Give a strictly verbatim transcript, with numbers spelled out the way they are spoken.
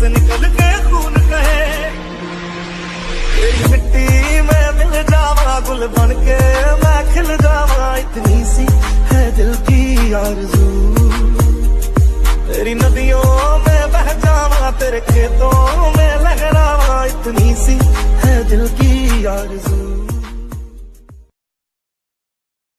से निकल के खून कहे। तेरी मिट्टी में मिल जावा, गुल बन के मैं खिल जावा, इतनी सी है दिल की आरज़ू। तेरी नदियों में बह जावा, तेरे खेतों में लहरावा, इतनी सी है दिल की आरज़ू।